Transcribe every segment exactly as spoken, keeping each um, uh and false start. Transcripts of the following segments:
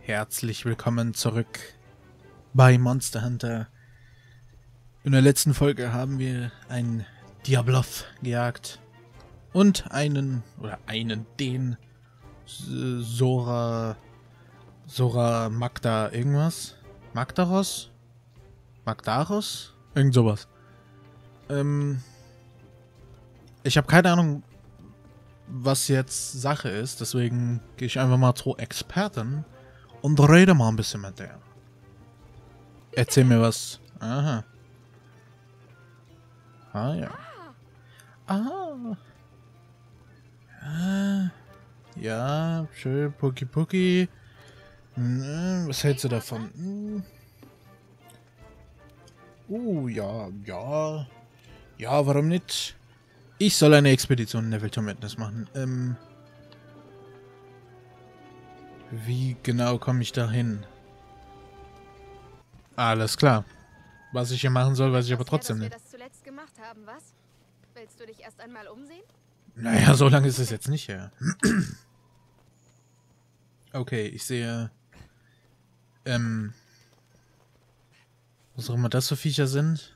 Herzlich willkommen zurück bei Monster Hunter. In der letzten Folge haben wir einen Diabloth gejagt und einen, oder einen, den Sora, Sora Magda irgendwas? Magdaros? Magdaros? Irgend sowas. Ähm, ich habe keine Ahnung, was jetzt Sache ist, deswegen gehe ich einfach mal zu Experten und rede mal ein bisschen mit der. Erzähl mir was. Aha. Ah ja. Ah. Ah. Ja, schön, Puki Puki. Hm, was hältst du davon? Hm. Uh, ja, ja. Ja, warum nicht? Ich soll eine Expedition in der Wildturmwildnis machen. Ähm. Wie genau komme ich da hin? Alles klar. Was ich hier machen soll, weiß ich aber trotzdem nicht. Das zuletzt gemacht haben, was? Willst du dich erst einmal umsehen? Naja, so lange ist es jetzt nicht her. Okay, ich sehe... Ähm... Was auch immer das für Viecher sind.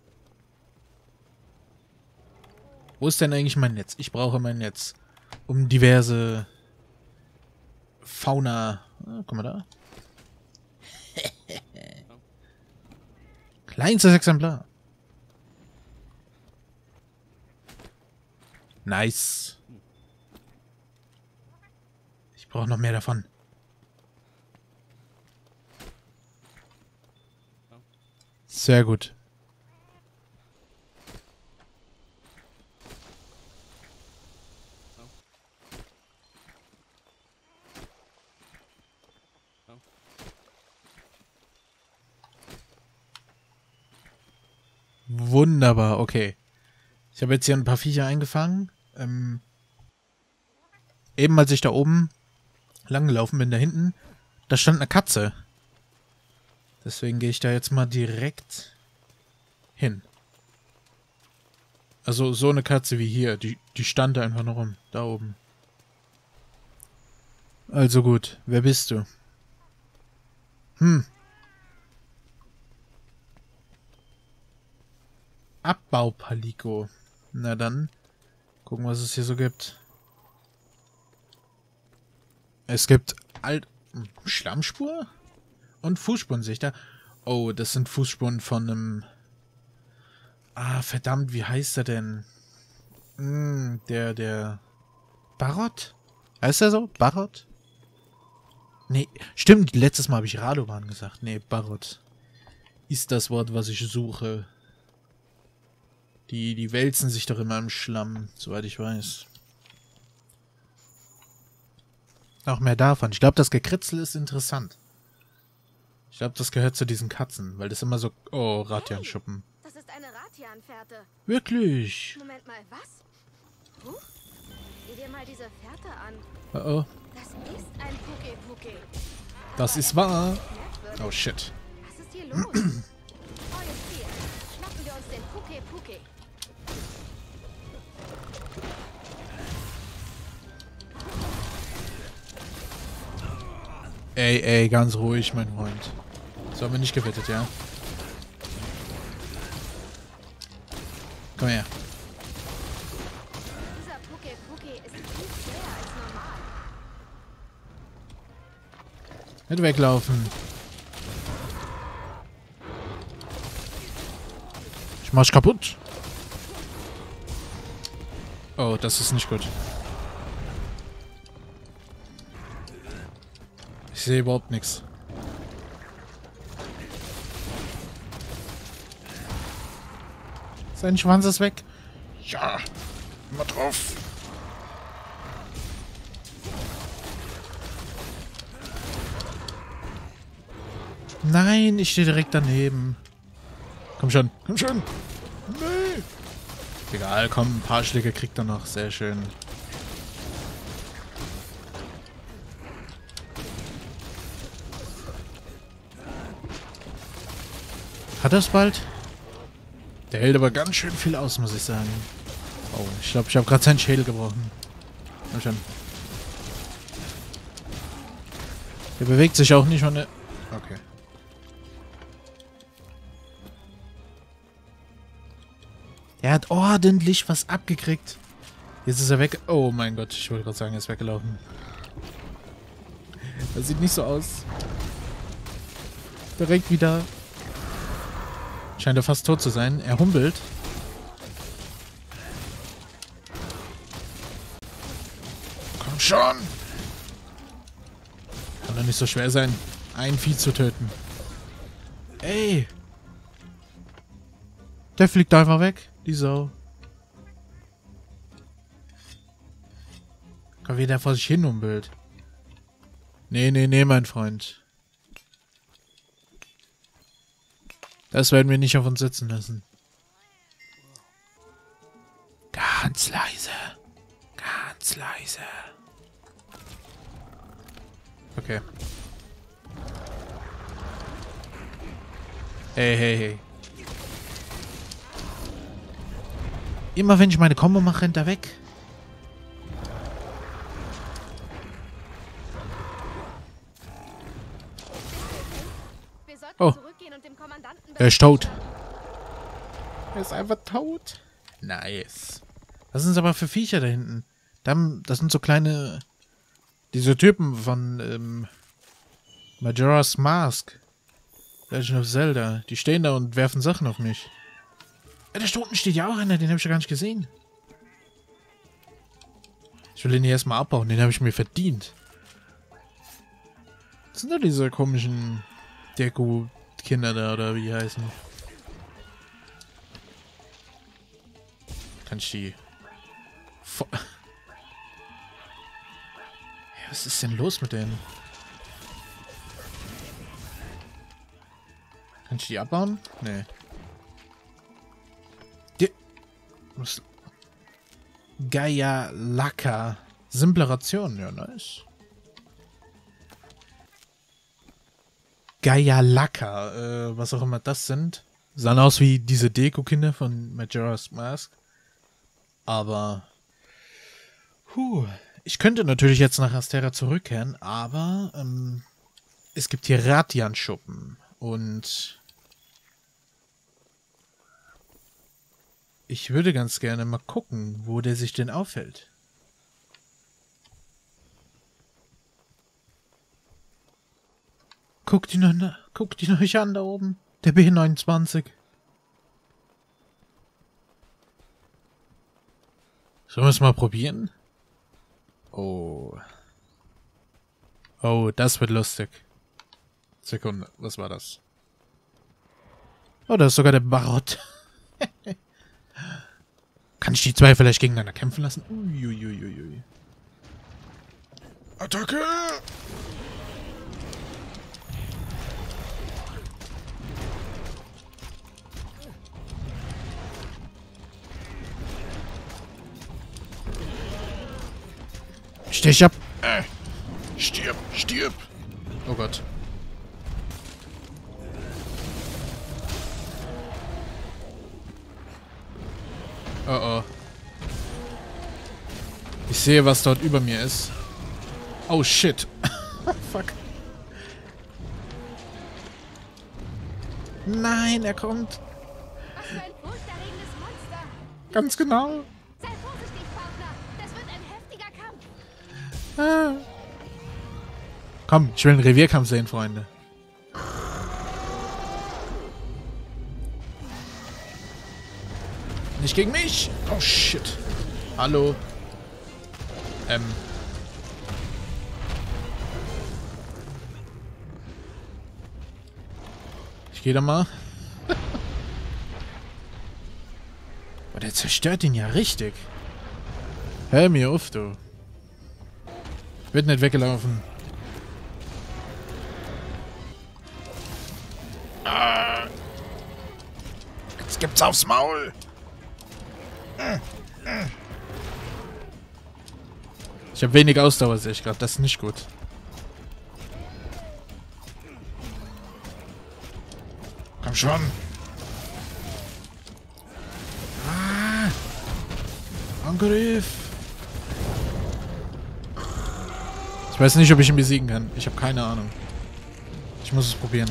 Wo ist denn eigentlich mein Netz? Ich brauche mein Netz. Um diverse... Fauna... Ah, guck mal da. Kleinstes Exemplar. Nice. Ich brauche noch mehr davon. Sehr gut. Wunderbar, okay. Ich habe jetzt hier ein paar Viecher eingefangen. Ähm, eben als ich da oben lang gelaufen bin, da hinten, da stand eine Katze. Deswegen gehe ich da jetzt mal direkt hin. Also so eine Katze wie hier, die, die stand da einfach noch rum, da oben. Also gut, wer bist du? Hm. Abbaupaliko. Na dann, gucken, was es hier so gibt. Es gibt Alt... Schlammspur? Und Fußspurensichter. Oh, das sind Fußspuren von einem... Ah, verdammt, wie heißt er denn? Hm, der, der... Barot? Heißt er so? Barot? Nee, stimmt, letztes Mal habe ich Radovan gesagt. Nee, Barot ist das Wort, was ich suche. Die, die wälzen sich doch immer im Schlamm, soweit ich weiß. Noch mehr davon. Ich glaube, das Gekritzel ist interessant. Ich glaube, das gehört zu diesen Katzen, weil das immer so... Oh, Ratian-Schuppen. Hey, das ist eine Ratian-Fährte. Wirklich? Moment mal, was? Huh? Sieh dir mal diese Fährte an. Oh, oh. Das ist ein Puke-Puke. Das ist wahr. Oh, shit. Was ist hier los? Neues Ziel. Schnappen wir uns den Puke-Puke. Ey, ey, ganz ruhig, mein Freund. So haben wir nicht gewettet, ja? Komm her. Dieser Puke-Puke ist viel schwerer als normal. Nicht weglaufen. Ich mach's kaputt. Oh, das ist nicht gut. Ich sehe überhaupt nichts. Sein Schwanz ist weg. Ja, immer drauf. Nein, ich stehe direkt daneben. Komm schon, komm schon. Nee. Egal, komm, ein paar Schläge kriegt er noch. Sehr schön. Hat er es bald? Der hält aber ganz schön viel aus, muss ich sagen. Oh, ich glaube, ich habe gerade seinen Schädel gebrochen. Komm schon. Der bewegt sich auch nicht von der... Okay. Er hat ordentlich was abgekriegt. Jetzt ist er weg. Oh mein Gott, ich wollte gerade sagen, er ist weggelaufen. Das sieht nicht so aus. Direkt wieder. Scheint er fast tot zu sein. Er humpelt. Komm schon! Kann doch nicht so schwer sein, ein Vieh zu töten. Ey! Der fliegt einfach weg, die Sau. Komm, wie der vor sich hin humpelt. Nee, nee, nee, mein Freund. Das werden wir nicht auf uns sitzen lassen. Ganz leise. Ganz leise. Okay. Hey, hey, hey. Immer wenn ich meine Combo mache, rennt er weg. Wir sollten Oh. zurückgehen und dem Kommandanten... Er ist tot. Er ist einfach tot. Nice. Was sind das aber für Viecher da hinten? Das sind so kleine... Diese Typen von ähm, Majora's Mask. Legend of Zelda. Die stehen da und werfen Sachen auf mich. Ja, da unten steht ja auch einer, den habe ich ja gar nicht gesehen. Ich will den hier erstmal abbauen, den habe ich mir verdient. Was sind da diese komischen Deko-Kinder da, oder wie die heißen? Kann ich die... Vo ja, was ist denn los mit denen? Kann ich die abbauen? Nee. Die... Was... Gaia Laka. Simple Ration, ja, nice. Gaia Laka, äh, was auch immer das sind. Sahen aus wie diese Deko-Kinder von Majora's Mask. Aber... Puh. Ich könnte natürlich jetzt nach Astera zurückkehren, aber ähm, es gibt hier Radiant-Schuppen und ich würde ganz gerne mal gucken, wo der sich denn aufhält. Guckt ihn, an, guckt ihn euch an da oben, der B neunundzwanzig. Sollen wir es mal probieren? Oh. Oh, das wird lustig. Sekunde, was war das? Oh, da ist sogar der Barott. Kann ich die zwei vielleicht gegeneinander kämpfen lassen? Uiuiuiui. Attacke! Stich ab! Äh, stirb, stirb! Oh Gott. Oh oh. Ich sehe, was dort über mir ist. Oh shit. Fuck. Nein, er kommt. Was für ein furchterregendes Monster! Ganz genau. Sei vorsichtig, Partner! Das wird ein heftiger Kampf! Ah. Komm, ich will einen Revierkampf sehen, Freunde. Nicht gegen mich! Oh shit. Hallo. Ähm. Ich gehe da mal. Oh, der zerstört ihn ja richtig. Hör mir auf, du. Wird nicht weggelaufen. Ah. Jetzt gibt's aufs Maul. Ich habe wenig Ausdauer, sehe ich gerade. Das ist nicht gut. Komm schon. Ah. Angriff. Ich weiß nicht, ob ich ihn besiegen kann. Ich habe keine Ahnung. Ich muss es probieren.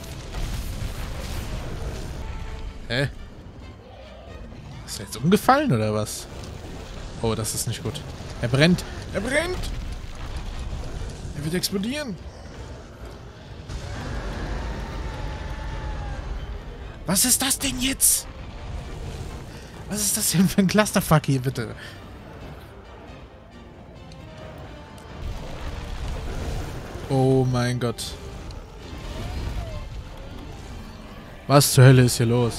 Hä? Ist er jetzt umgefallen oder was? Oh, das ist nicht gut. Er brennt. Er brennt! Er wird explodieren. Was ist das denn jetzt? Was ist das denn für ein Clusterfuck hier, bitte? Oh mein Gott. Was zur Hölle ist hier los?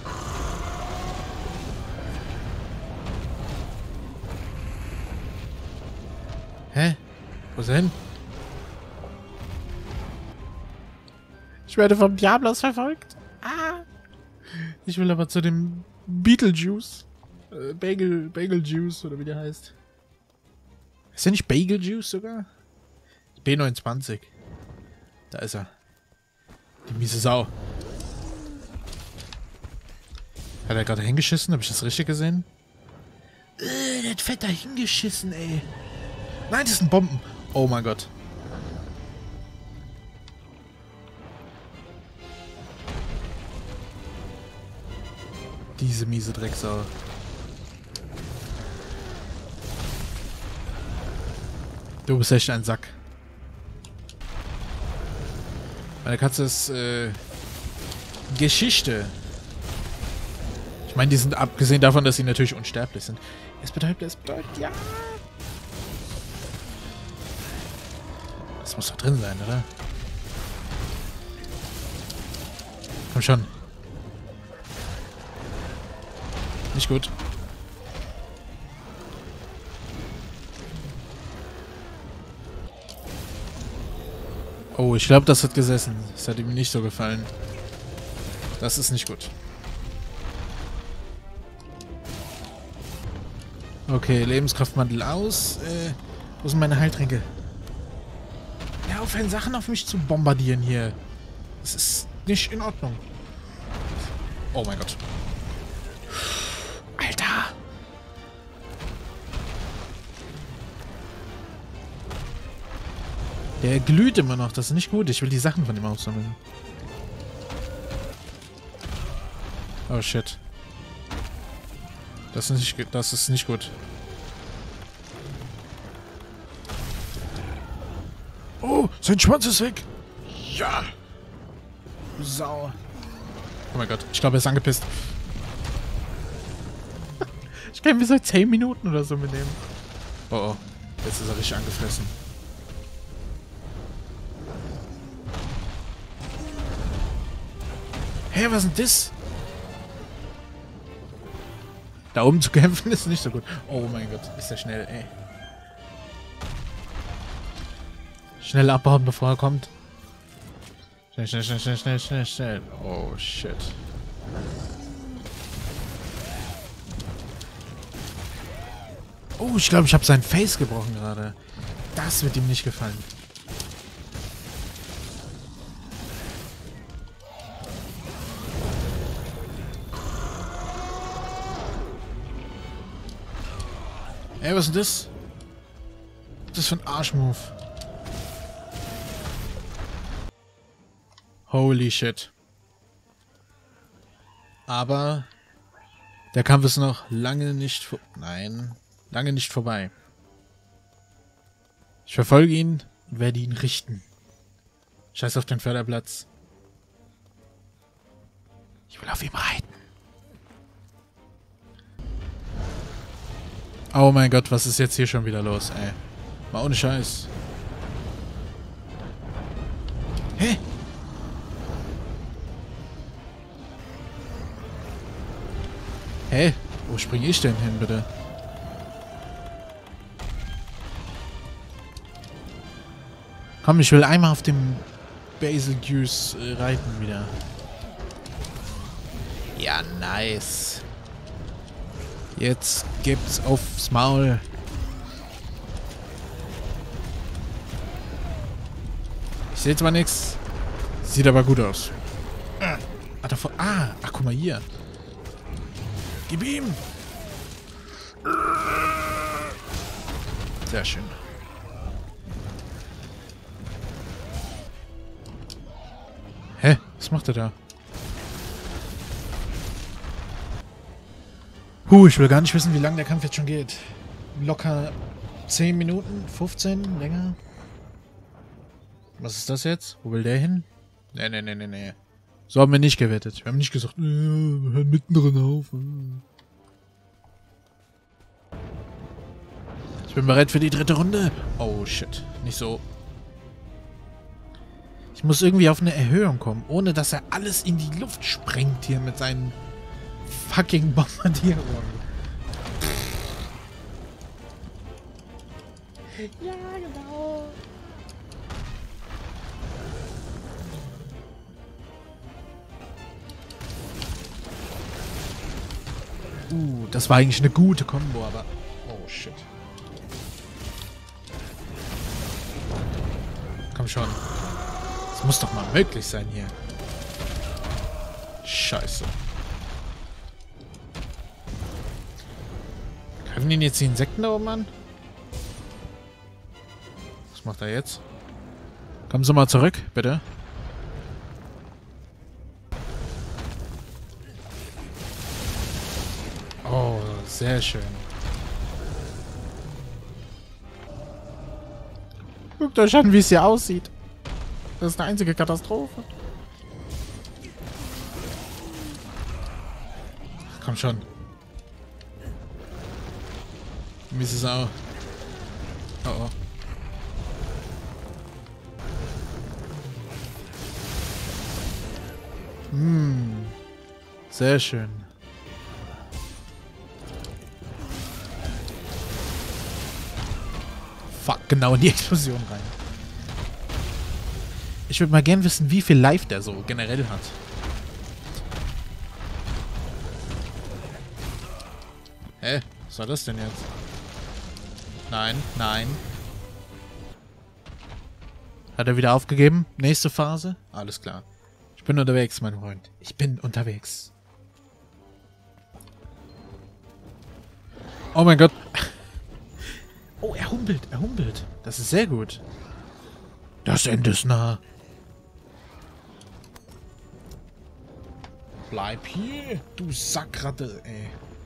Hä? Wo ist er hin? Ich werde vom Diablos verfolgt. Ah. Ich will aber zu dem Beetlejuice. Äh, Bagel, Bageljuice oder wie der heißt. Ist der nicht Bageljuice sogar? B neunundzwanzig. Da ist er. Die miese Sau. Hat er gerade hingeschissen? Habe ich das richtig gesehen? Äh, der hat fett da hingeschissen, ey. Nein, das sind Bomben. Oh mein Gott. Diese miese Drecksau. Du bist echt ein Sack. Meine Katze ist, äh, Geschichte. Ich meine, die sind abgesehen davon, dass sie natürlich unsterblich sind. Es bedeutet, es bedeutet, ja. Das muss doch drin sein, oder? Komm schon. Nicht gut. Oh, ich glaube, das hat gesessen. Das hat ihm nicht so gefallen. Das ist nicht gut. Okay, Lebenskraftmantel aus. Äh, wo sind meine Heiltränke? Ja, aufhören, Sachen auf mich zu bombardieren hier. Das ist nicht in Ordnung. Oh mein Gott. Alter. Der glüht immer noch. Das ist nicht gut. Ich will die Sachen von ihm aufsammeln. Oh shit. Das ist nicht, das ist nicht gut. Oh, sein Schwanz ist weg. Ja. Sau. Oh mein Gott. Ich glaube, er ist angepisst. Ich kann mir seit zehn Minuten oder so mitnehmen. Oh oh. Jetzt ist er richtig angefressen. Hä, hey, was ist denn das? Da oben zu kämpfen ist nicht so gut. Oh mein Gott, ist der schnell, ey. Schnell abhauen, bevor er kommt. Schnell, schnell, schnell, schnell, schnell, schnell, schnell. Oh, shit. Oh, ich glaube, ich habe sein Face gebrochen gerade. Das wird ihm nicht gefallen. Ey, was ist denn das? Was ist das für ein Arschmove? Holy shit. Aber der Kampf ist noch lange nicht vor... Nein, lange nicht vorbei. Ich verfolge ihn und werde ihn richten. Scheiß auf den Förderplatz. Ich will auf ihm reiten. Oh mein Gott, was ist jetzt hier schon wieder los, ey? Mal ohne Scheiß. Hä? Hä? Wo springe ich denn hin, bitte? Komm, ich will einmal auf dem Bageljuice äh, reiten wieder. Ja, nice. Jetzt gibt's aufs Maul. Ich sehe zwar nichts. Sieht aber gut aus. Ah, davor, ah, ach, guck mal hier. Gib ihm. Sehr schön. Was macht er da? Huh, ich will gar nicht wissen, wie lange der Kampf jetzt schon geht. Locker zehn Minuten, fünfzehn, länger. Was ist das jetzt? Wo will der hin? Nee, nee, nee, nee, nee. So haben wir nicht gewettet. Wir haben nicht gesagt, äh, wir hören mittendrin auf. Ich bin bereit für die dritte Runde. Oh, shit. Nicht so. Ich muss irgendwie auf eine Erhöhung kommen, ohne dass er alles in die Luft sprengt hier mit seinen fucking Bombardierungen. Ja, genau. Uh, das war eigentlich eine gute Kombo, aber... Oh, shit. Komm schon. Das muss doch mal möglich sein hier. Scheiße. Greifen ihn jetzt die Insekten da oben an? Was macht er jetzt? Kommen Sie mal zurück, bitte. Oh, sehr schön. Guckt euch an, wie es hier aussieht. Das ist eine einzige Katastrophe. Komm schon. Miese Sau. Oh oh. Hm. Sehr schön. Fuck, genau in die Explosion rein. Ich würde mal gern wissen, wie viel Life der so generell hat. Hä? Was war das denn jetzt? Nein, nein. Hat er wieder aufgegeben? Nächste Phase? Alles klar. Ich bin unterwegs, mein Freund. Ich bin unterwegs. Oh mein Gott. Oh, er humpelt, er humpelt. Das ist sehr gut. Das Ende ist nah. Bleib hier, du Sackratte, ey.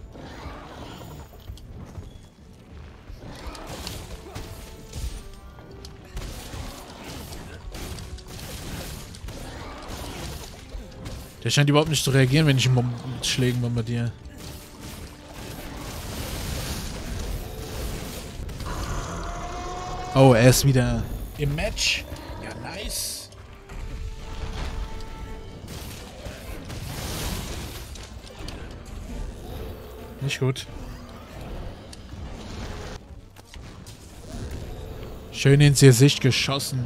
Der scheint überhaupt nicht zu reagieren, wenn ich ihn mit Schlägen bombardiere. Oh, er ist wieder im Match. Ja, nice. Nicht gut. Schön ins Gesicht geschossen.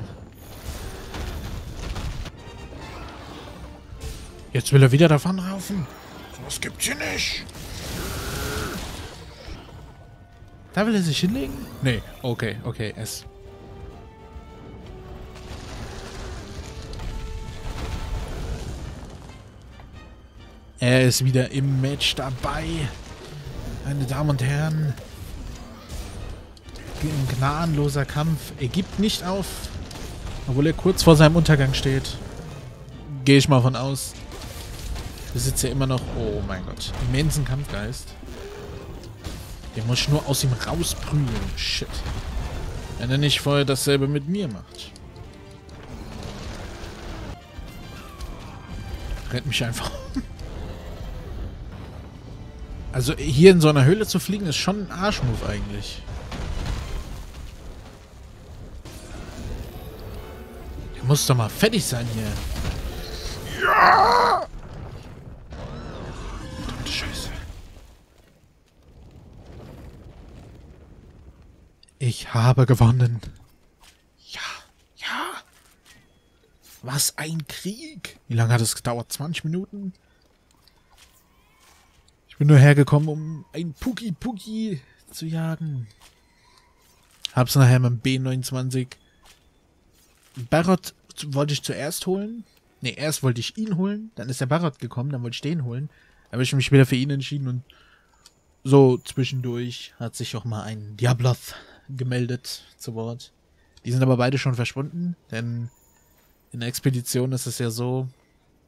Jetzt will er wieder davonlaufen. Das gibt's hier nicht. Da will er sich hinlegen? Nee, okay, okay, es. Er ist wieder im Match dabei. Meine Damen und Herren. Ein gnadenloser Kampf. Er gibt nicht auf. Obwohl er kurz vor seinem Untergang steht. Gehe ich mal von aus. Besitzt ja immer noch, oh mein Gott, immensen Kampfgeist. Den muss ich nur aus ihm rausprügeln. Shit. Wenn er nicht vorher dasselbe mit mir macht. Rennt mich einfach um. Also hier in so einer Höhle zu fliegen, ist schon ein Arschmove eigentlich. Der muss doch mal fertig sein hier. Ja! Verdammte Scheiße. Ich habe gewonnen. Ja, ja. Was ein Krieg. Wie lange hat es gedauert? zwanzig Minuten? Ich bin nur hergekommen, um ein Puki Puki zu jagen. Hab's nachher mit dem B neunundzwanzig. Barot wollte ich zuerst holen. Ne, erst wollte ich ihn holen. Dann ist der Barot gekommen, dann wollte ich den holen. Dann habe ich mich wieder für ihn entschieden und so zwischendurch hat sich auch mal ein Diabloth gemeldet zu Wort. Die sind aber beide schon verschwunden, denn in der Expedition ist es ja so,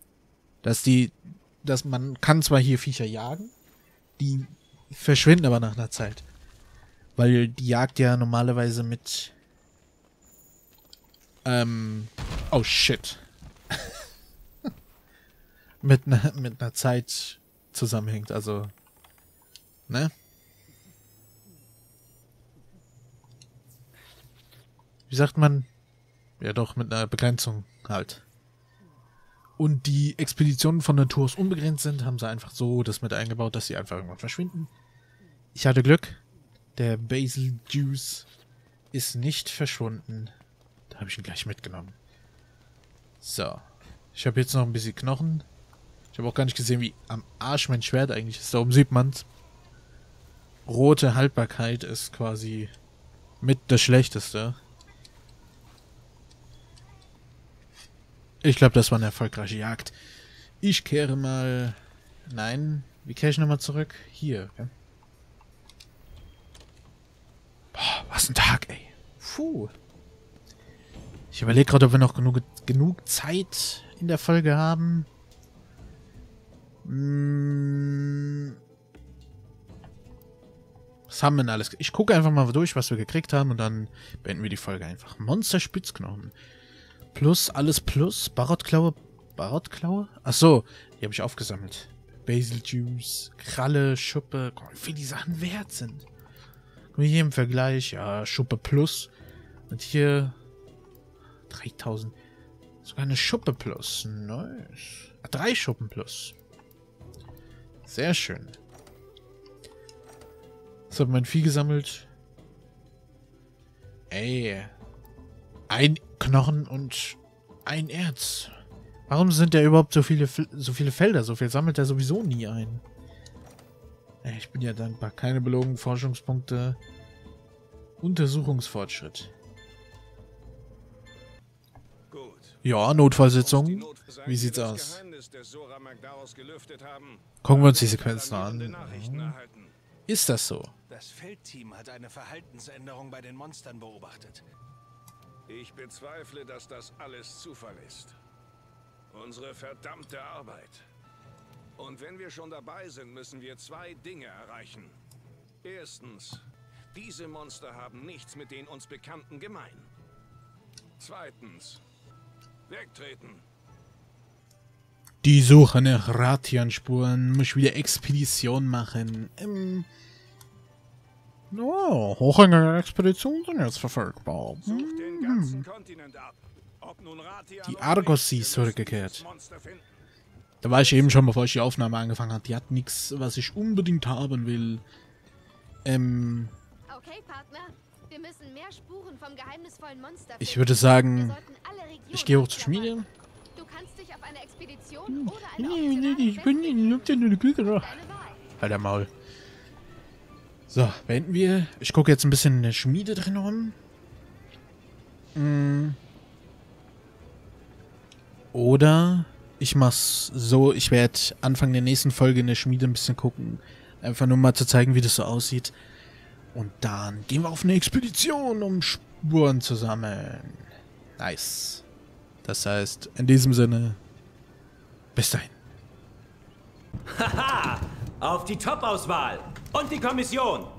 Dass die, dass man kann zwar hier Viecher jagen, die verschwinden aber nach einer Zeit. Weil die Jagd ja normalerweise mit, ähm, oh shit. mit einer mit einer Zeit zusammenhängt, also, ne? Wie sagt man? Ja doch, mit einer Begrenzung halt. Und die Expeditionen von Natur aus unbegrenzt sind, haben sie einfach so das mit eingebaut, dass sie einfach irgendwann verschwinden. Ich hatte Glück. Der Basil Juice ist nicht verschwunden. Da habe ich ihn gleich mitgenommen. So. Ich habe jetzt noch ein bisschen Knochen. Ich habe auch gar nicht gesehen, wie am Arsch mein Schwert eigentlich ist. Da oben sieht man's. Rote Haltbarkeit ist quasi mit das Schlechteste. Ich glaube, das war eine erfolgreiche Jagd. Ich kehre mal... Nein, wie kehre ich nochmal zurück? Hier. Okay. Boah, was ein Tag, ey. Puh. Ich überlege gerade, ob wir noch genug, genug Zeit in der Folge haben. Hm. Was haben wir denn alles? Ich gucke einfach mal durch, was wir gekriegt haben und dann beenden wir die Folge einfach. Monster-Spitzknochen. Plus, alles plus. Barottklaue. Barottklaue? Achso, die habe ich aufgesammelt. Basil Juice, Kralle, Schuppe. Guck mal, wie viele die Sachen wert sind. Guck mal hier im Vergleich. Ja, Schuppe plus. Und hier dreitausend. Sogar eine Schuppe plus. Nice. Ah, drei Schuppen plus. Sehr schön. Was hat mein Vieh gesammelt? Ey. Ein Knochen und ein Erz. Warum sind da überhaupt so viele so viele Felder? So viel sammelt er sowieso nie ein. Ey, ich bin ja dankbar. Keine Belogen, Forschungspunkte. Untersuchungsfortschritt. Gut. Ja, Notfallsitzung. Wie sieht's aus? Gucken wir uns die Sequenz noch an. Ist das so? Das Feldteam hat eine Verhaltensänderung bei den Monstern beobachtet. Ich bezweifle, dass das alles Zufall ist. Unsere verdammte Arbeit. Und wenn wir schon dabei sind, müssen wir zwei Dinge erreichen. Erstens, diese Monster haben nichts mit den uns Bekannten gemein. Zweitens, wegtreten. Die Suche nach Rathian-Spuren. Muss ich wieder Expedition machen. Ähm... Oh, hochhängige Expeditionen sind jetzt verfolgbar. Such den ganzen Kontinent ab. Ob nun Rathian Die oder Argos nicht, ist wir müssen zurückgekehrt. dieses Monster finden. Da war ich eben schon, bevor ich die Aufnahme angefangen habe. Die hat nichts, was ich unbedingt haben will. Ähm... Okay, Partner. Wir müssen mehr Spuren vom geheimnisvollen Monster finden. Ich würde Wir sagen, sollten alle Regionen ich gehe hoch zur abklappern. Schmiede. Du kannst dich auf eine Expedition oder eine Nee, nee, optionale ich bin festlegen. nicht nur eine Küche. Deine Wahl. Halt der Maul. So, beenden wir. Ich gucke jetzt ein bisschen in der Schmiede drin rum. Mm. Oder ich mach's so, ich werde Anfang der nächsten Folge in der Schmiede ein bisschen gucken. Einfach nur mal zu zeigen, wie das so aussieht. Und dann gehen wir auf eine Expedition, um Spuren zu sammeln. Nice. Das heißt, in diesem Sinne, bis dahin. Haha! Auf die Top-Auswahl! Und die Kommission!